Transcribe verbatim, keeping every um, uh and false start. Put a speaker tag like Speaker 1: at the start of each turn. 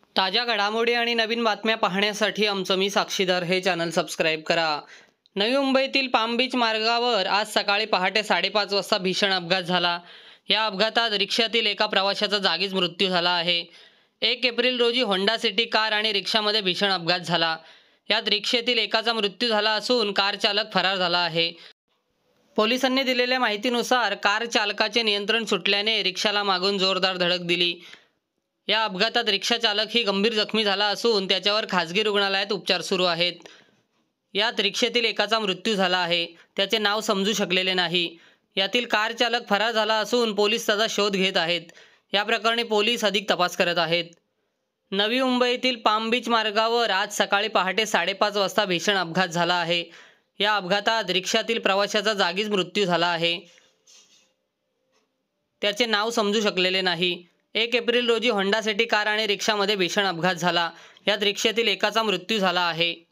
Speaker 1: ताज्या घडामोडी आणि नवीन बातम्या पाहण्यासाठी आमचं मी साक्षीदार हे चॅनल सबस्क्राईब करा. नवी मुंबईतील पाम बीच मार्गावर आज सकाळी पहाटे साडेपाच वाजता भीषण अपघात झाला. या अपघातात रिक्षातील एका प्रवाशाचा जागीच मृत्यू झाला आहे. एक एप्रिल रोजी होंडा सिटी कार आणि रिक्षामध्ये भीषण अपघात झाला. यात रिक्षेतील एकाचा मृत्यू झाला असून कार चालक फरार झाला आहे. पोलिसांनी दिलेल्या माहितीनुसार कार चालकाचे नियंत्रण सुटल्याने रिक्षाला मागून जोरदार धडक दिली. या अपघातात रिक्षा चालकही गंभीर जखमी झाला असून त्याच्यावर खासगी रुग्णालयात उपचार सुरू आहेत. यात रिक्षेतील एकाचा मृत्यू झाला आहे. त्याचे नाव समजू शकलेले नाही. यातील कार चालक फरार झाला असून पोलीस त्याचा शोध घेत आहेत. या प्रकरणी पोलीस अधिक तपास करत आहेत. नवी मुंबईतील पाम बीच मार्गावर आज सकाळी पहाटे साडेपाच वाजता भीषण अपघात झाला आहे. या अपघातात रिक्षातील प्रवाशाचा जागीच मृत्यू झाला आहे. त्याचे नाव समजू शकलेले नाही. एक एप्रिल रोजी होंडा सिटी कार आणि रिक्षामध्ये भीषण अपघात झाला. यात रिक्षेतील एकाचा मृत्यू झाला आहे.